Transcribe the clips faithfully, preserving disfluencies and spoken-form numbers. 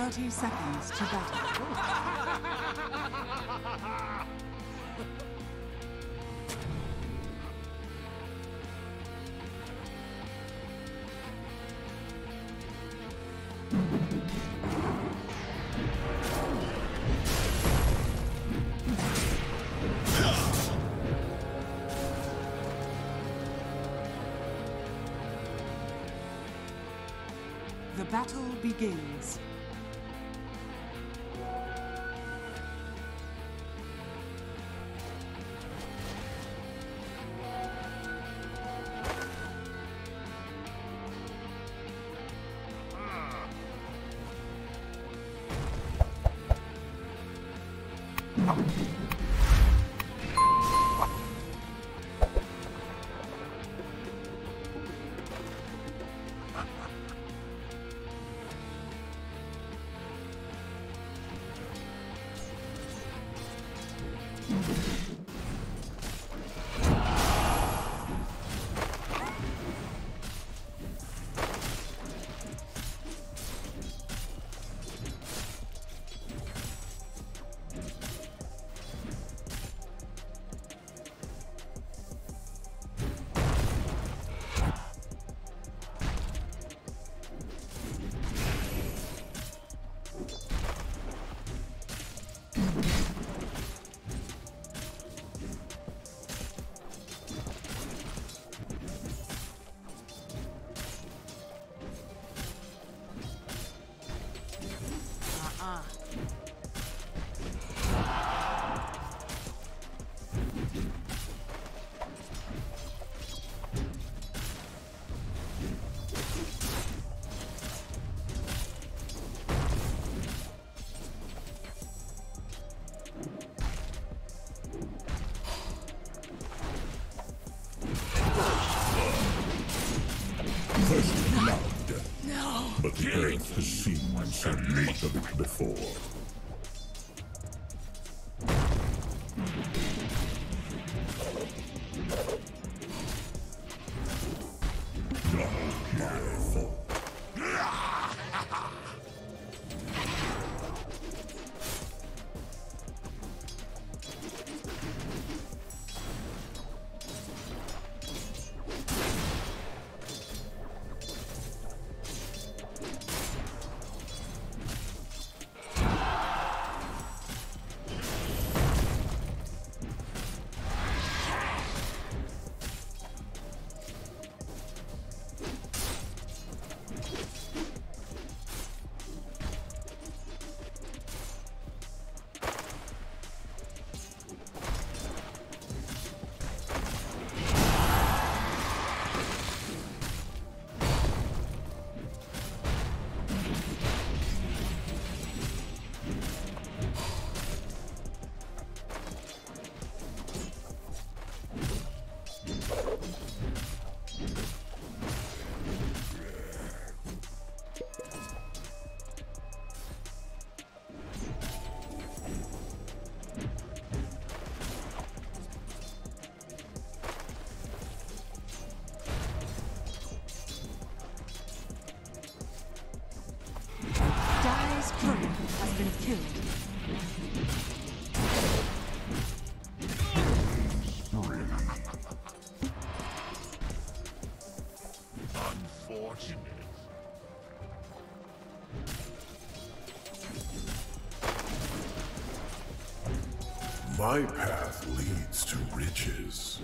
thirty seconds to battle. The battle begins. First blood. No. But the Earth has seen so much of it before. Has been killed. Unfortunate. My path leads to riches.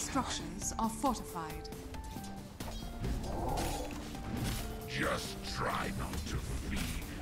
structures are fortified. Just try not to feed.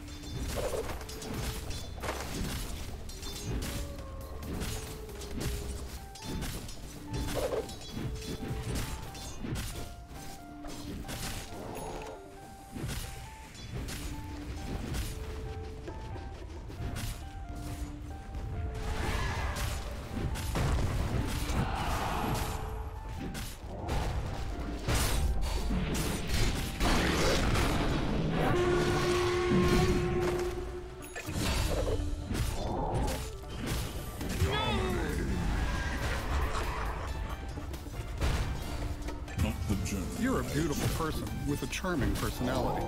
You're a beautiful person with a charming personality.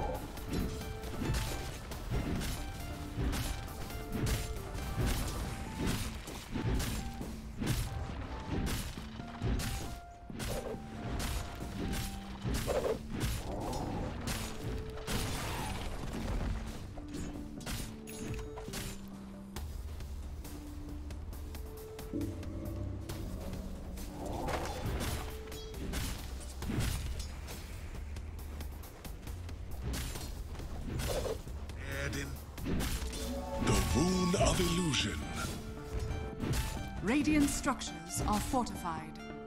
Illusion. Radiant structures are fortified.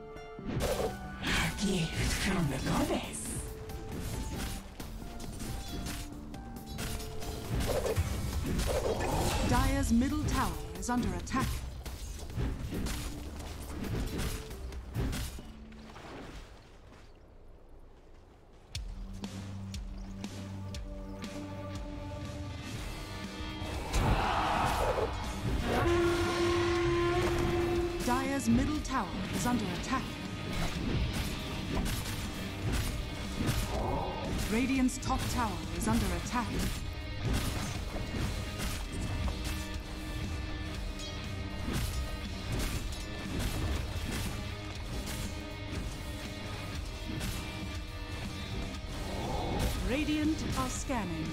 A gift from the goddess. Dire's middle tower is under attack. Dire's middle tower is under attack. Radiant's top tower is under attack. Radiant are scanning.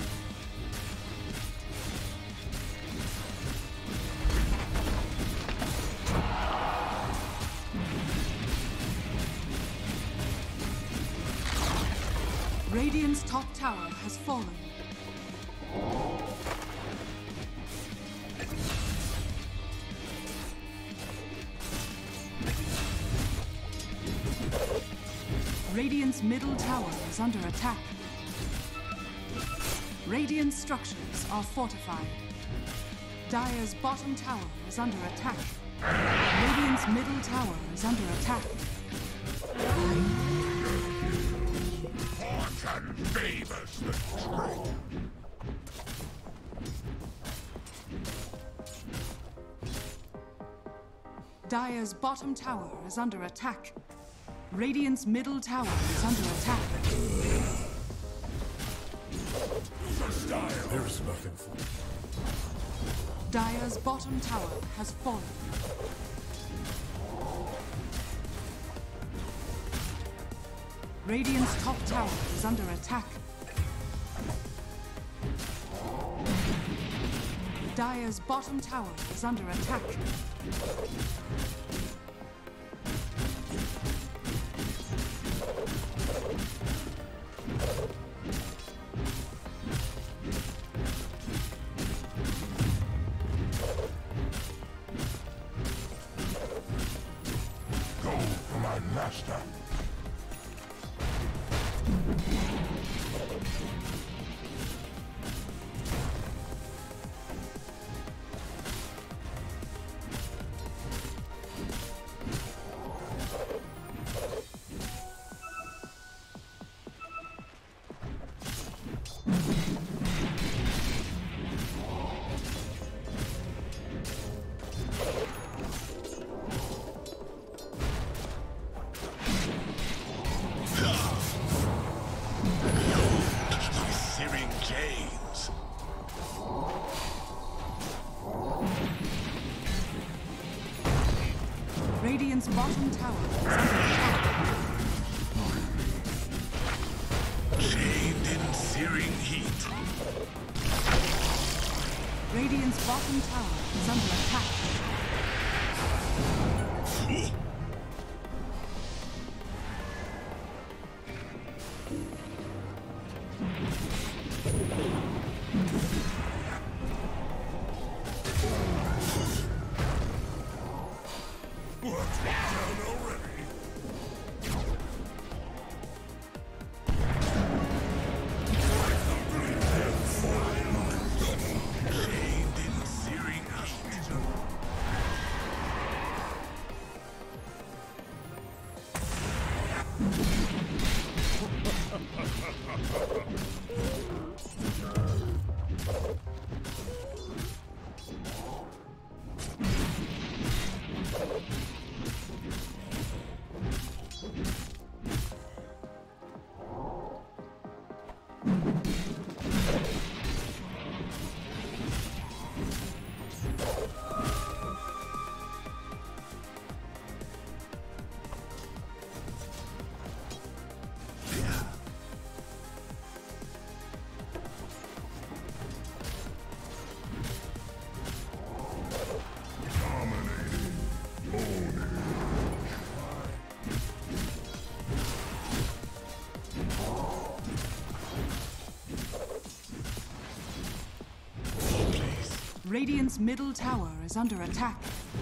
Radiant's top tower has fallen. Radiant's middle tower is under attack. Radiant structures are fortified. Dire's bottom tower is under attack. Radiant's middle tower is under attack. Fortune favors the true. Dire's bottom tower is under attack. Radiant's middle tower is under attack. There's nothing for me. Dire's bottom tower has fallen. Radiant's top tower is under attack. Dire's bottom tower is under attack. Go for my master. Radiant's bottom tower is under attack. Chained in searing heat. Radiant's bottom tower is under attack. Radiant's middle tower is under attack.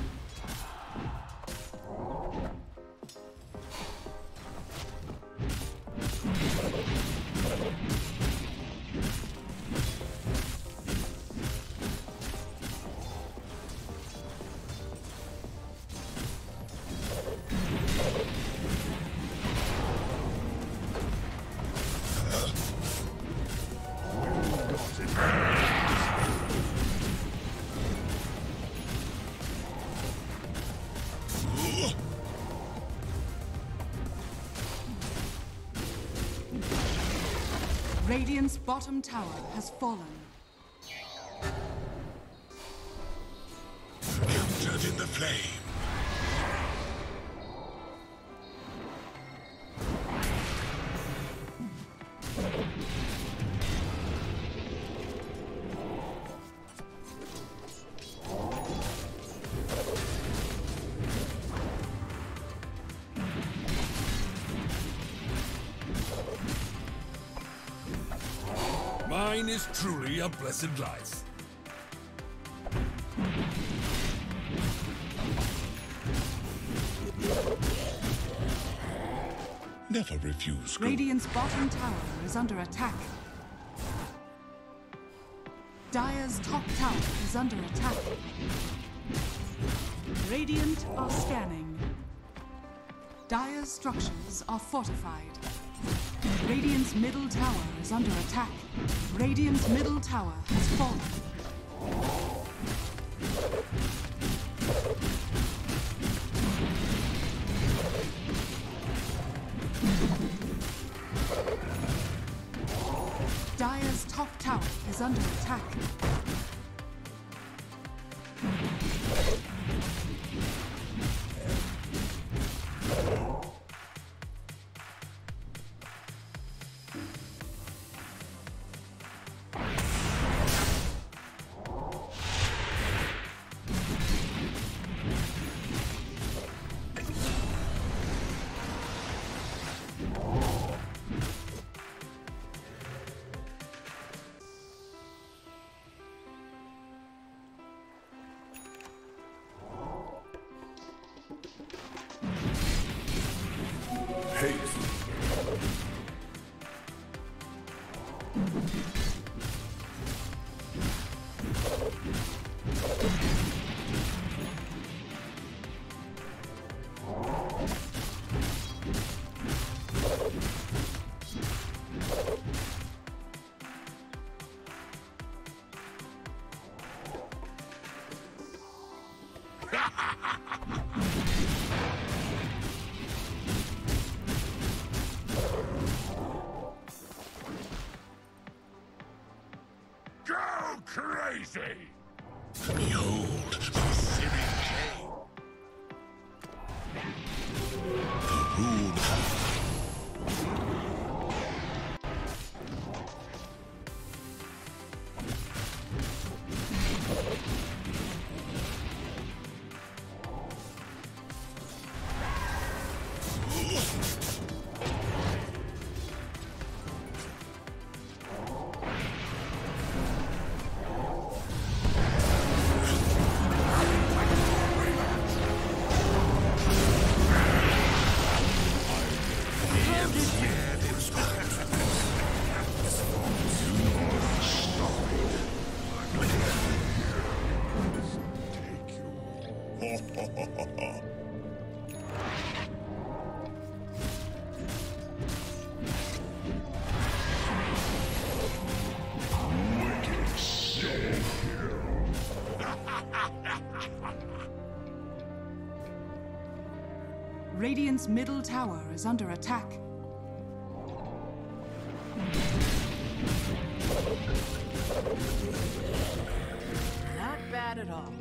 Radiant's bottom tower has fallen. Entered in the flame. Mine is truly a blessed life. Never refuse. Radiant's bottom tower is under attack. Dire's top tower is under attack. Radiant are scanning. Dire's structures are fortified. Radiant's middle tower is under attack. Radiant's middle tower has fallen. Dire's top tower is under attack. Crazy! Behold the sinning king. The rune. Radiant's middle tower is under attack. Not bad at all.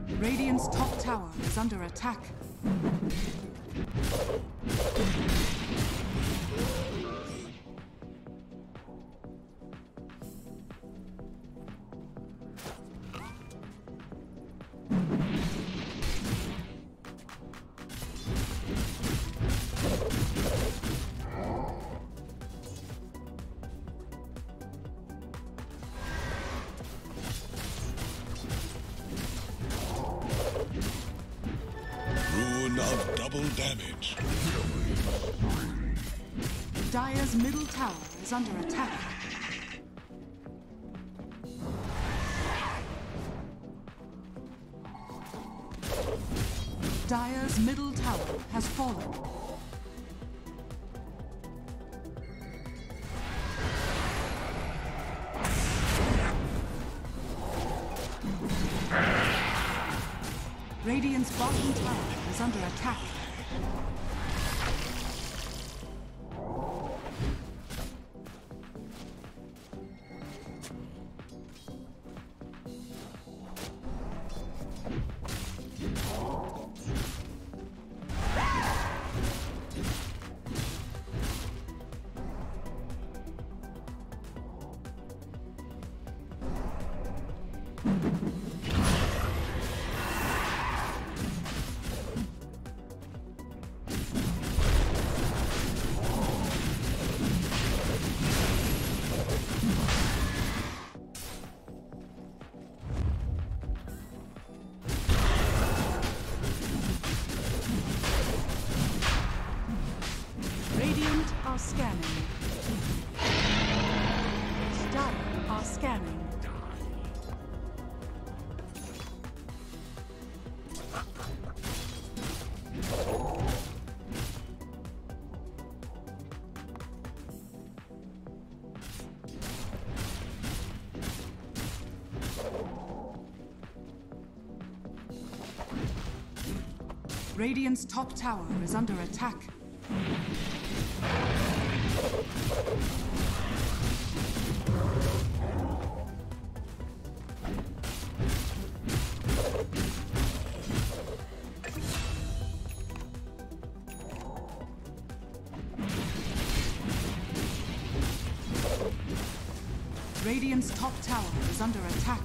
Radiant's top tower is under attack. damage. Dire's middle tower is under attack. Dire's middle tower has fallen. Radiant's bottom tower is under attack. Are scanning. Dire are scanning. Radiant's top tower is under attack. Radiant's top tower is under attack.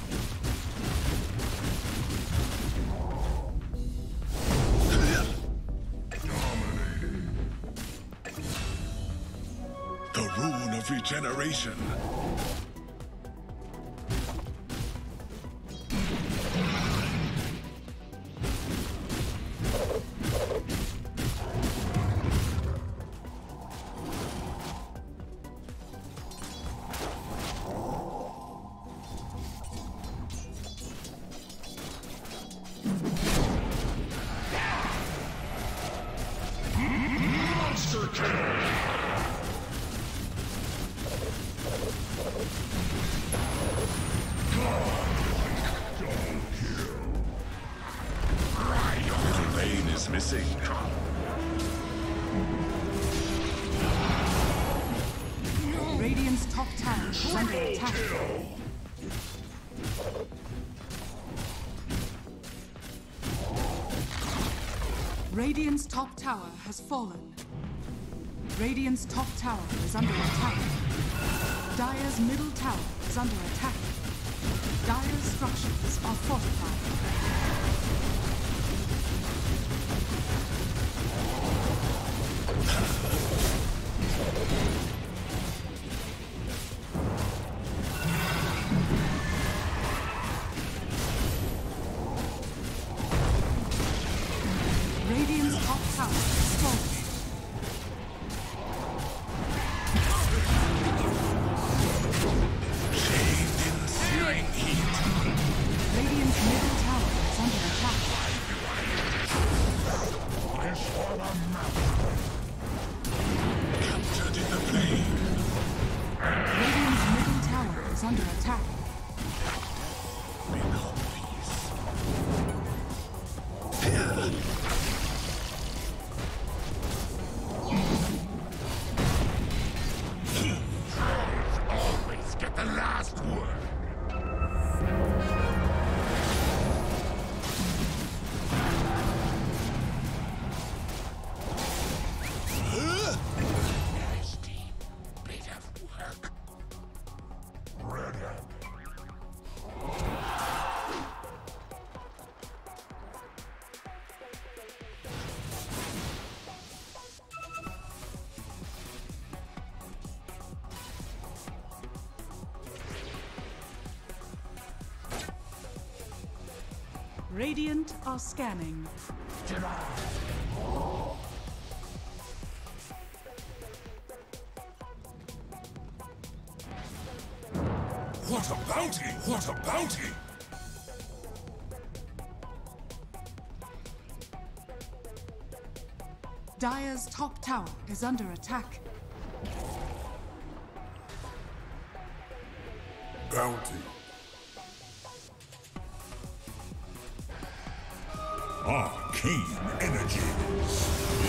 The rune of regeneration. Monster kill! Missing. Radiant's top tower is under attack. Radiant's top tower has fallen. Radiant's top tower is under attack. Dire's middle tower is under attack. Dire's structures are fortified. Radiant's top tower is falling. Shaved in searing heat. Radiant's middle tower is under attack. Captured in the flame. Radiant's middle tower is under attack. Bring home peace. Always get the last word. Nasty bit of work. Red hand. Radiant are scanning. What a bounty! What a bounty! Dire's top tower is under attack. Bounty. Arcane energies.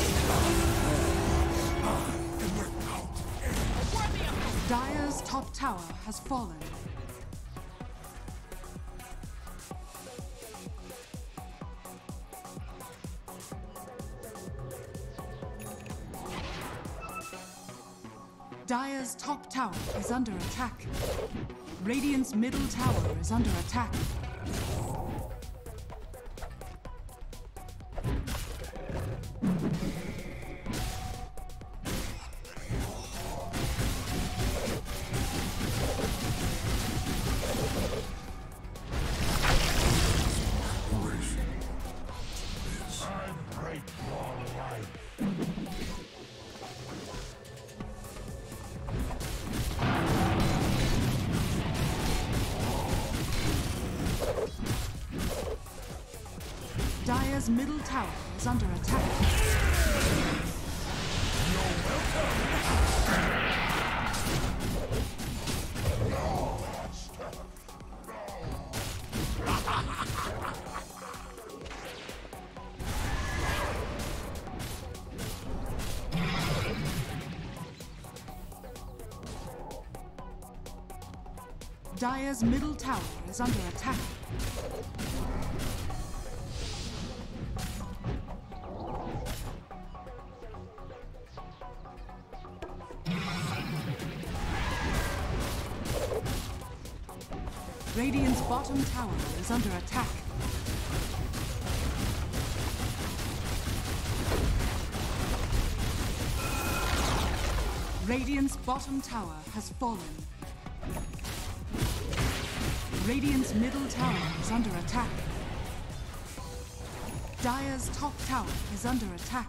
Dire's top tower has fallen. Dire's top tower is under attack. Radiant's middle tower is under attack. Dire's middle tower is under attack. Dire's middle tower is under attack. Radiant's bottom tower is under attack. Radiant's bottom tower has fallen. Radiant's middle tower is under attack. Dire's top tower is under attack.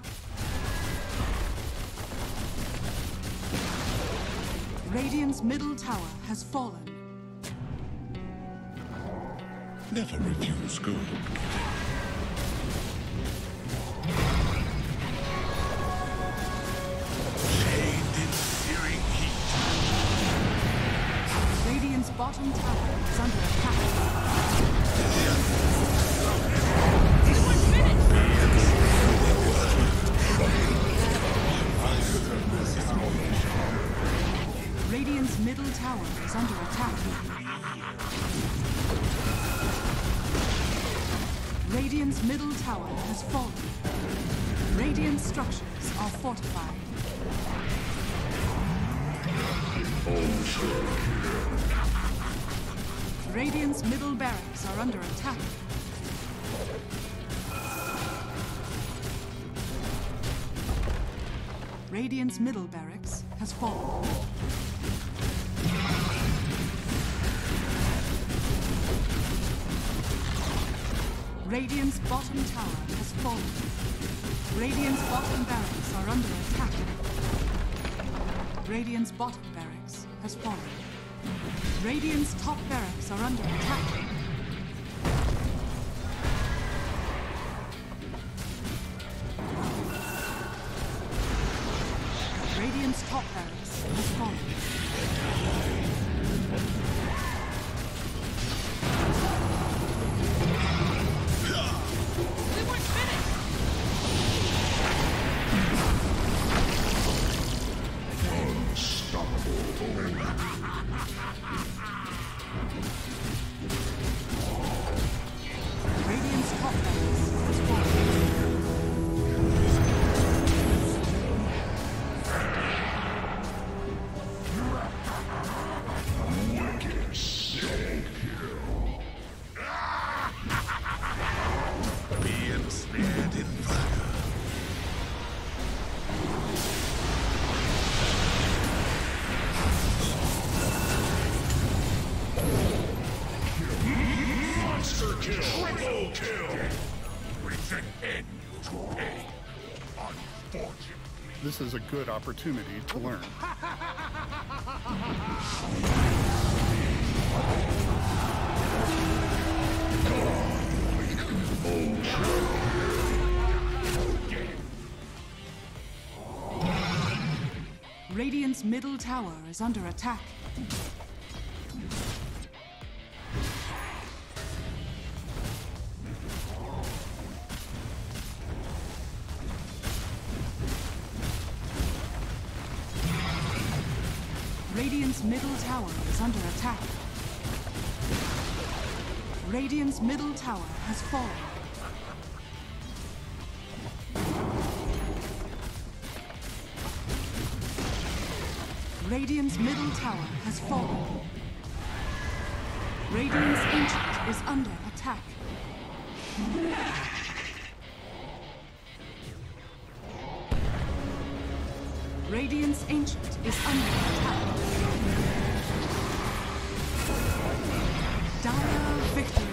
Radiant's middle tower has fallen. Never refuse good. Chained in searing heat. Radiant's bottom tower is under attack. Radiant's middle tower is under attack. Radiant's middle tower has fallen. Radiant structures are fortified. Radiant's middle barracks are under attack. Radiant's middle barracks has fallen. Radiant's bottom tower has fallen. Radiant's bottom barracks are under attack. Radiant's bottom barracks has fallen. Radiant's top barracks are under attack. Radiant's top barracks has fallen. This is a good opportunity to learn. Radiant's middle tower is under attack. Radiant's middle tower is under attack. Radiant's middle tower has fallen. Radiant's middle tower has fallen. Radiant's ancient is under attack. Radiant's ancient is under attack. Dire victory.